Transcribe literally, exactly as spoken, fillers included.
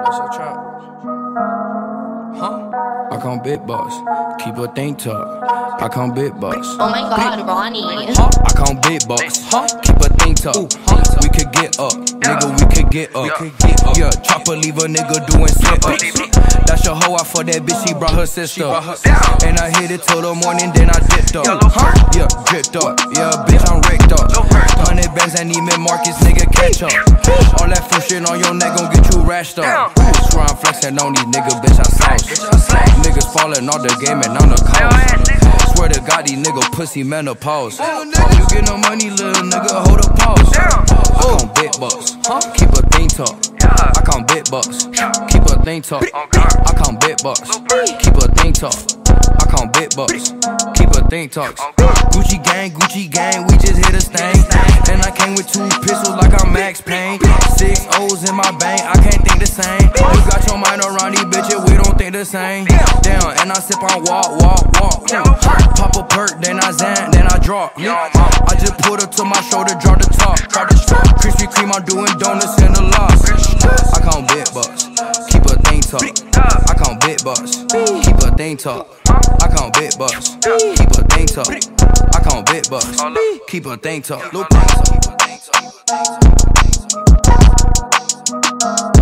It's a trap. Huh? I come big boss, keep a thing talk. I come big boss. Oh my god, Ronnie. Huh? I come big boss, huh? Keep a thing talk. We could get up, nigga, we could get up. Yeah, chopper leave a nigga doing sit-ups. That's your hoe, I for that bitch, she brought her sister. And I hit it till the morning, then I dipped up. Yeah, dripped up, yeah, bitch, I'm raked up. Hundred bands and even Marcus, nigga, catch up. All that fool shit on your neck gon' get you rashed up. Swear I'm flexing on these niggas, bitch, I sauce. Niggas falling off the game and I'm the cause. Swear to God, these niggas pussy menopause. You get no money, little nigga, hold a pause. I come big bucks, keep a thing talk. I come big bucks, keep a thing talk. I come big bucks, keep a thing talk. I come big bucks, keep a thing talk. Gucci gang, Gucci gang, we just hit a stain. And I came with two pistols like I'm Max Payne. Six O's in my bank, I can't think the same. You got your mind around these bitches, we don't think the same. Damn, and I sip on walk, walk, walk. Pop a perk, then I zan, then I drop. I just put her to my shoulder, drop the top. Krispy Kreme, I'm doing donuts in the loft. I count big bucks, keep a thing talk. I count big bucks, keep a thing talk. I count big bucks, keep a thing talk. I count big bucks, keep a thing talk. Little thing talk.